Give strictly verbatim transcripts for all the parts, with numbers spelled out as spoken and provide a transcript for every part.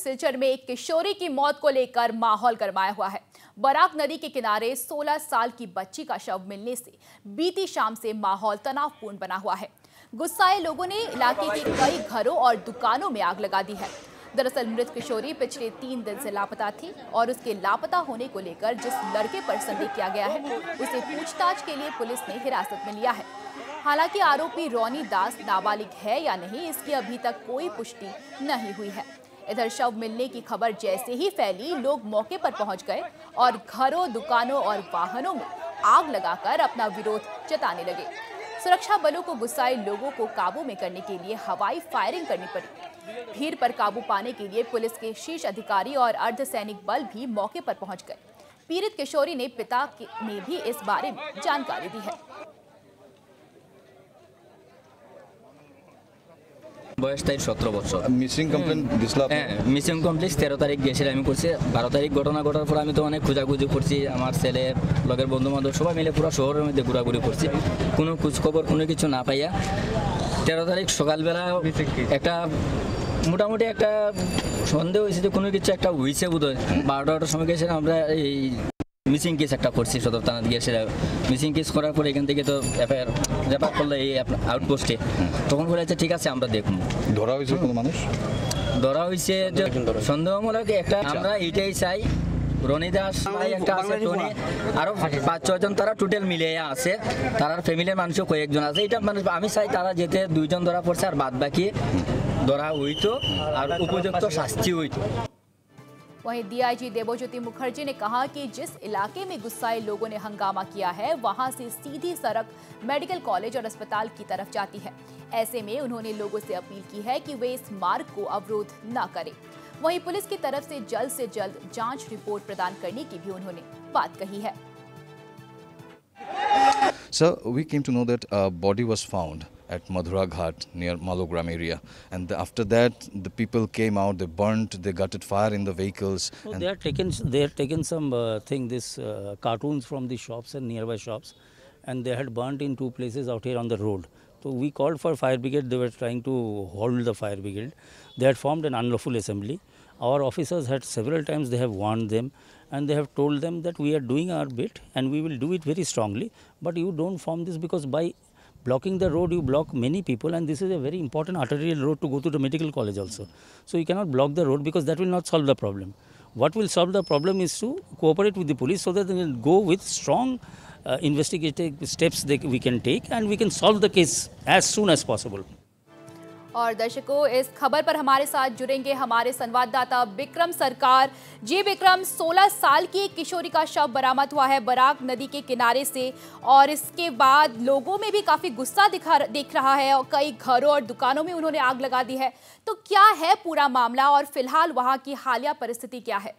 सिलचर में एक किशोरी की मौत को लेकर माहौल गरमाया हुआ है। बराक नदी के किनारे सोलह साल की बच्ची का शव मिलने से बीती शाम से माहौल तनावपूर्ण बना हुआ है। गुस्साए लोगों ने इलाके के कई घरों और दुकानों में आग लगा दी है। दरअसल मृत किशोरी पिछले तीन दिन से लापता थी और उसके लापता होने को लेकर जिस लड़के पर संदेह किया गया है उसे पूछताछ के लिए पुलिस ने हिरासत में लिया है। हालांकि आरोपी रोनी दास नाबालिग है या नहीं, इसकी अभी तक कोई पुष्टि नहीं हुई है। इधर शव मिलने की खबर जैसे ही फैली, लोग मौके पर पहुंच गए और घरों, दुकानों और वाहनों में आग लगाकर अपना विरोध जताने लगे। सुरक्षा बलों को गुस्साए लोगों को काबू में करने के लिए हवाई फायरिंग करनी पड़ी। भीड़ पर काबू पाने के लिए पुलिस के शीर्ष अधिकारी और अर्धसैनिक बल भी मौके पर पहुंच गए। पीड़ित किशोरी ने पिता ने भी इस बारे में जानकारी दी है। বয়স তাই সতেরো বছর। মিসিং কমপ্লেন দিছিলা? হ্যাঁ, মিসিং কমপ্লেন তেরো তারিখ গেছিল, আমি করছি বারো তারিখ ঘটনা ঘটার পর আমি তো অনেক খোঁজাখুঁজি করছি। আমার ছেলে, লগের বন্ধু বান্ধব সবাই মিলে পুরো শহরের মধ্যে ঘোরাঘুরি করছি, কোনো খোঁজখবর কোনো কিছু না পাইয়া তেরো তারিখ সকালবেলা একটা মোটামুটি একটা সন্দেহ হয়েছে যে কোনো কিছু একটা হয়েছে বোধ হয়। বারোটার সময় গেছে আমরা এই মিসিং কেস একটা করছি সদর থানা দিয়ে। সেটা মিসিং কেস করার পরে এখান থেকে তো এফআইআর রেফার করলে এই আউটপোস্টে, তখন বলেছে ঠিক আছে আমরা দেখব। ধরা হয়েছে কোনো মানুষ? ধরা হয়েছে যে সন্দেহমূলক একটা, আমরা এইটাই চাই রনি দাস ভাই একটা আছে, টনি আরো পাঁচ ছয়জন তারা টোটাল মিলে আছে, তার ফ্যামিলির মানুষও কয়েকজন আছে। এটা মানে আমি চাই তারা যেতে দুইজন ধরা পড়ছে আর বাদ বাকি ধরা হইতো আর উপযুক্ত শাস্তি হইতো। वहीं डीआईजी देवज्योति मुखर्जी ने कहा कि जिस इलाके में गुस्साए लोगों ने हंगामा किया है वहां से सीधी सड़क मेडिकल कॉलेज और अस्पताल की तरफ जाती है। ऐसे में उन्होंने लोगों से अपील की है कि वे इस मार्ग को अवरोध न करें। वहीं पुलिस की तरफ से जल्द से जल्द जांच रिपोर्ट प्रदान करने की भी उन्होंने बात कही है। Sir, we came to know that a body was found at Madhura Ghat near Malogram area, and the, after that the people came out, they burnt, they gutted fire in the vehicles. No, they are taken they had taken some uh, thing this uh, cartoons from the shops and nearby shops, and they had burnt in two places out here on the road. So we called for fire brigade. They were trying to hold the fire brigade. They had formed an unlawful assembly. Our officers had several times they have warned them, and they have told them that we are doing our bit and we will do it very strongly, but you don't form this, because by blocking the road you block many people, and this is a very important arterial road to go to the medical college also. So you cannot block the road, because that will not solve the problem. What will solve the problem is to cooperate with the police so that they will go with strong uh, investigative steps that we can take, and we can solve the case as soon as possible. और दर्शकों, इस खबर पर हमारे साथ जुड़ेंगे हमारे संवाददाता विक्रम सरकार। जी विक्रम, सोलह साल की एक किशोरी का शव बरामद हुआ है बराक नदी के किनारे से, और इसके बाद लोगों में भी काफी गुस्सा दिखा दिख रहा है और कई घरों और दुकानों में उन्होंने आग लगा दी है। तो क्या है पूरा मामला और फिलहाल वहां की हालिया परिस्थिति क्या है?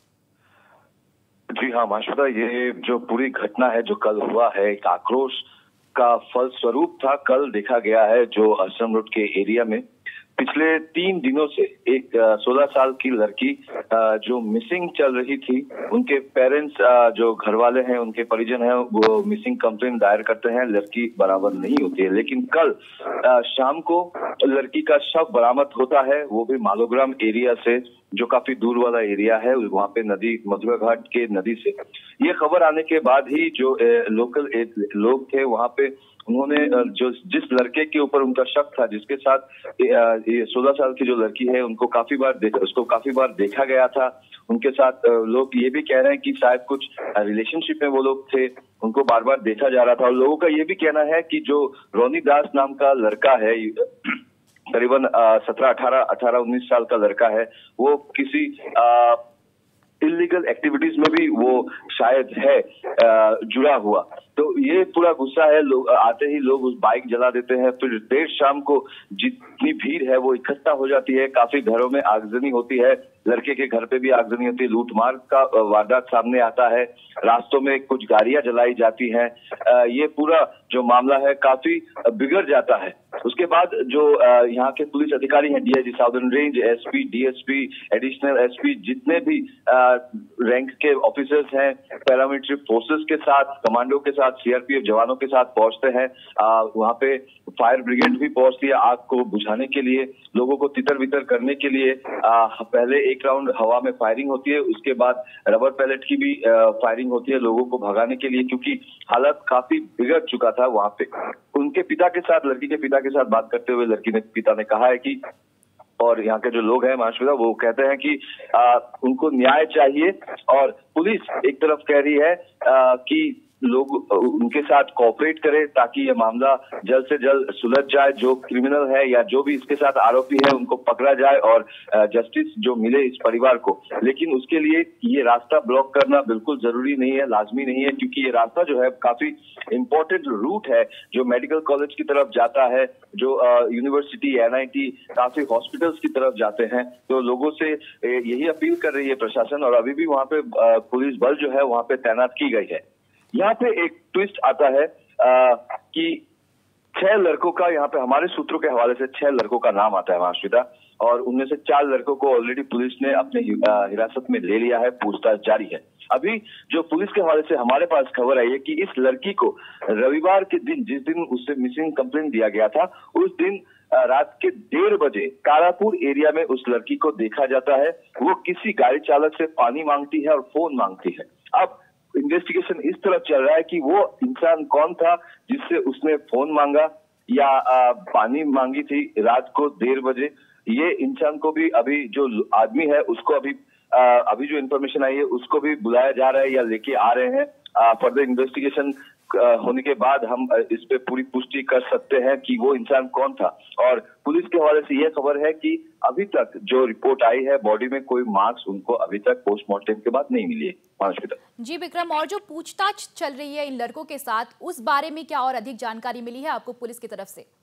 जी हाँ माशुदा, ये जो पूरी घटना है जो कल हुआ है, एक आक्रोश का फल स्वरूप था। कल देखा गया है जो असम रोड के एरिया में पिछले तीन दिनों से एक सोलह साल की लड़की जो मिसिंग चल रही थी, उनके पेरेंट्स जो घर वाले हैं, उनके परिजन हैं, वो मिसिंग कंप्लेंट दायर करते हैं, लड़की बरामद नहीं होती है। लेकिन कल शाम को लड़की का शव बरामद होता है, वो भी मालोग्राम एरिया से, जो काफी दूर वाला एरिया है, वहां पे नदी, मधुरा घाट के नदी से। ये खबर आने के बाद ही जो लोकल लोग थे वहां पे, उन्होंने जो जिस लड़के के ऊपर उनका शक था, जिसके साथ ये सोलह साल की जो लड़की है, उनको काफी बार देखा उसको काफी बार देखा गया था। उनके साथ लोग ये भी कह रहे हैं कि शायद कुछ रिलेशनशिप में वो लोग थे, उनको बार बार देखा जा रहा था। और लोगों का ये भी कहना है कि जो रोनी दास नाम का लड़का है, करीबन सत्रह अठारह अठारह उन्नीस साल का लड़का है, वो किसी इलीगल एक्टिविटीज में भी वो शायद है आ, जुड़ा हुआ। तो ये पूरा गुस्सा है, लोग आते ही लोग उस बाइक जला देते हैं। फिर देर शाम को जितनी भीड़ है वो इकट्ठा हो जाती है, काफी घरों में आगजनी होती है, लड़के के घर पे भी आगजनी होती है, लूटमार का वारदात सामने आता है, रास्तों में कुछ गाड़ियां जलाई जाती हैं। ये पूरा जो मामला है काफी बिगड़ जाता है। उसके बाद जो यहाँ के पुलिस अधिकारी हैं, DIG southern range, SP, DSP, additional SP, जितने भी रैंक के ऑफिसर्स हैं, पैरामिलिट्री फोर्सेस के साथ, कमांडो के साथ, बाद सीआरपीएफ जवानों के साथ पहुंचते हैं। वहां पे फायर ब्रिगेड भी पहुंचती है आग को बुझाने के लिए, लोगों को तितर बितर करने के लिए। आ, पहले एक राउंड हवा में फायरिंग होती है, उसके बाद रबर पैलेट की भी आ, फायरिंग होती है लोगों को भगाने के लिए, क्योंकि हालत काफी बिगड़ चुका था वहां पे। उनके पिता के साथ, लड़की के पिता के साथ बात करते हुए लड़की ने पिता ने कहा है कि, और यहाँ के जो लोग हैं महाश्वेता, वो कहते हैं कि आ, उनको न्याय चाहिए। और पुलिस एक तरफ कह रही है आ, कि लोग उनके साथ कोऑपरेट करें ताकि ये मामला जल्द से जल्द सुलझ जाए। जो क्रिमिनल है या जो भी इसके साथ आरोपी है उनको पकड़ा जाए और जस्टिस जो मिले इस परिवार को। लेकिन उसके लिए ये रास्ता ब्लॉक करना बिल्कुल जरूरी नहीं है, लाजमी नहीं है, क्योंकि ये रास्ता जो है काफी इम्पोर्टेंट रूट है जो मेडिकल कॉलेज की तरफ जाता है, जो यूनिवर्सिटी, एनआईटी, काफी हॉस्पिटल्स की तरफ जाते हैं। तो लोगों से यही अपील कर रही है प्रशासन, और अभी भी वहां पे पुलिस बल जो है वहां पे तैनात की गई है। यहाँ पे एक ट्विस्ट आता है आ, कि छह लड़कों का, यहाँ पे हमारे सूत्रों के हवाले से छह लड़कों का नाम आता है महाश्वेता, और उनमें से चार लड़कों को ऑलरेडी पुलिस ने अपने हिरासत में ले लिया है, पूछताछ जारी है। अभी जो पुलिस के हवाले से हमारे पास खबर आई है कि इस लड़की को रविवार के दिन, जिस दिन उससे मिसिंग कंप्लेन दिया गया था, उस दिन रात के डेढ़ बजे कारापुर एरिया में उस लड़की को देखा जाता है। वो किसी गाड़ी चालक से पानी मांगती है और फोन मांगती है। अब इन्वेस्टिगेशन इस तरफ चल रहा है कि वो इंसान कौन था जिससे उसने फोन मांगा या आ, पानी मांगी थी रात को डेढ़ बजे। ये इंसान को भी, अभी जो आदमी है उसको अभी आ, अभी जो इन्फॉर्मेशन आई है उसको भी बुलाया जा रहा है या लेके आ रहे हैं। फर्दर इन्वेस्टिगेशन होने के बाद हम इस पे पूरी पुष्टि कर सकते हैं कि वो इंसान कौन था। और पुलिस के हवाले से यह खबर है कि अभी तक जो रिपोर्ट आई है, बॉडी में कोई मार्क्स उनको अभी तक पोस्टमार्टम के बाद नहीं मिली है। जी विक्रम, और जो पूछताछ चल रही है इन लड़कों के साथ, उस बारे में क्या और अधिक जानकारी मिली है आपको पुलिस की तरफ से?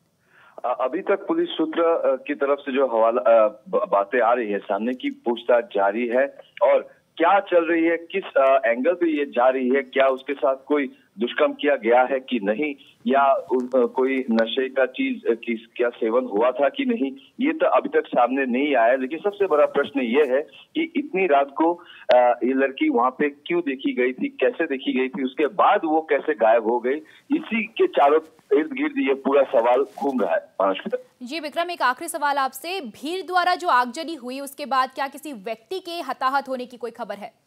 अभी तक पुलिस सूत्र की तरफ से जो हवाला बातें आ रही है सामने की, पूछताछ जारी है। और क्या चल रही है, किस एंगल पे ये जा रही है, क्या उसके साथ कोई दुष्कर्म किया गया है कि नहीं, या कोई नशे का चीज की क्या सेवन हुआ था कि नहीं, ये तो अभी तक सामने नहीं आया। लेकिन सबसे बड़ा प्रश्न ये है कि इतनी रात को ये लड़की वहां पे क्यों देखी गई थी, कैसे देखी गई थी, उसके बाद वो कैसे गायब हो गई, इसी के चारों इर्द गिर्द ये पूरा सवाल घूम रहा है। जी विक्रम, एक आखिरी सवाल आपसे, भीड़ द्वारा जो आगजनी हुई उसके बाद क्या किसी व्यक्ति के हताहत होने की कोई खबर है?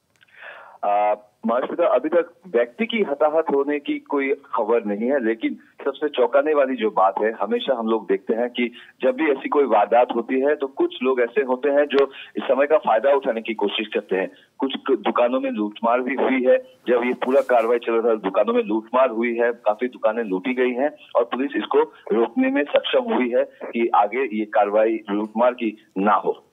महाश्वेता, अभी तक व्यक्ति की हताहत होने की कोई खबर नहीं है, लेकिन सबसे चौंकाने वाली जो बात है, हमेशा हम लोग देखते हैं कि जब भी ऐसी कोई वारदात होती है तो कुछ लोग ऐसे होते हैं जो इस समय का फायदा उठाने की कोशिश करते हैं। कुछ दुकानों में लूटमार भी हुई है। जब ये पूरा कार्रवाई चल रहा था, दुकानों में लूटमार हुई है, काफी दुकानें लूटी गई हैं, और पुलिस इसको रोकने में सक्षम हुई है कि आगे ये कार्रवाई लूटमार की ना हो।